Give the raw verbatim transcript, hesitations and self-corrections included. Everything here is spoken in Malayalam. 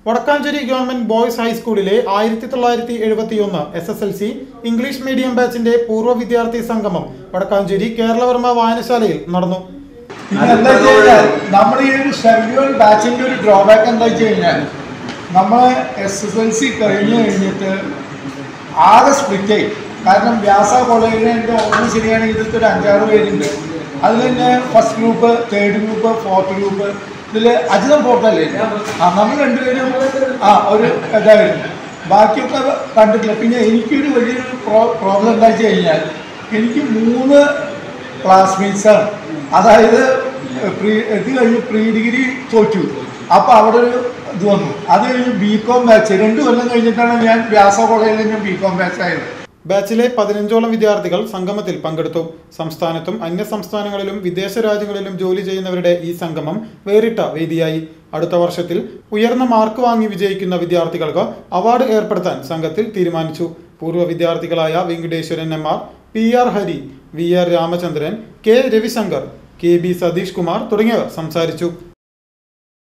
വടക്കാഞ്ചേരി ഗവൺമെന്റ് ബോയ്സ് ഹൈസ്കൂളിലെ ആയിരത്തി തൊള്ളായിരത്തി എഴുപത്തി ഒന്ന് S S L C English medium ബാച്ചിന്റെ പൂർവ്വ വിദ്യാർത്ഥി സംഗമം വടക്കാഞ്ചേരി കേരളവർമ്മ വായനശാലയിൽ നടന്നു. നമ്മുടെ ഈ ഒരു ഷെഡ്യൂൾ ബാച്ചിന്റെ ഒരു ഡ്രോബാക്ക് എന്താ വെച്ച് കഴിഞ്ഞാൽ നമ്മൾ എസ് എസ് എൽ സി കഴിഞ്ഞ് കഴിഞ്ഞിട്ട് ആകെ സ്പ്ലിറ്റ് ആയി. കാരണം വ്യാസ കോളേജിൽ എൻ്റെ ഓർമ്മ ശരിയാണെങ്കിൽ ഇതിലത്തെ ഒരു അഞ്ചാറ് പേരുണ്ട്. അതിൽ തന്നെ first group, third group, fourth group. ഇതിൽ അജിതം ഫോർത്തല്ലേ? ആ നമ്മൾ രണ്ടുപേരും ആ ഒരു ഇതായിരുന്നു. ബാക്കിയൊക്കെ കണ്ടിട്ടില്ല. പിന്നെ എനിക്കൊരു വലിയൊരു പ്രോ പ്രോബ്ലം എന്താ വെച്ച് കഴിഞ്ഞാൽ എനിക്ക് മൂന്ന് ക്ലാസ്മേറ്റ്സാണ്. അതായത് പ്രീ ഇത് കഴിഞ്ഞ് പ്രീ ഡിഗ്രി തോറ്റു. അപ്പോൾ അവിടെ ഒരു ഇത് വന്നു. അത് കഴിഞ്ഞ് ബി കോം ബാച്ച് രണ്ട് കൊല്ലം കഴിഞ്ഞിട്ടാണ് ഞാൻ വ്യാസ കോളേജിൽ ഞാൻ ബി കോം ബാച്ച് ആയത്. ബാച്ചിലെ പതിനഞ്ചോളം വിദ്യാർത്ഥികൾ സംഗമത്തിൽ പങ്കെടുത്തു. സംസ്ഥാനത്തും അന്യ സംസ്ഥാനങ്ങളിലും വിദേശ രാജ്യങ്ങളിലും ജോലി ചെയ്യുന്നവരുടെ ഈ സംഗമം വേറിട്ട വേദിയായി. അടുത്ത വർഷത്തിൽ ഉയർന്ന മാർക്ക് വാങ്ങി വിജയിക്കുന്ന വിദ്യാർത്ഥികൾക്ക് അവാർഡ് ഏർപ്പെടുത്താൻ സംഘത്തിൽ തീരുമാനിച്ചു. പൂർവ്വ വിദ്യാർത്ഥികളായ Venkateswaran M R, P R Hari, V R Ramachandran, K Ravishankar, K B Satheesh Kumar തുടങ്ങിയവർ സംസാരിച്ചു.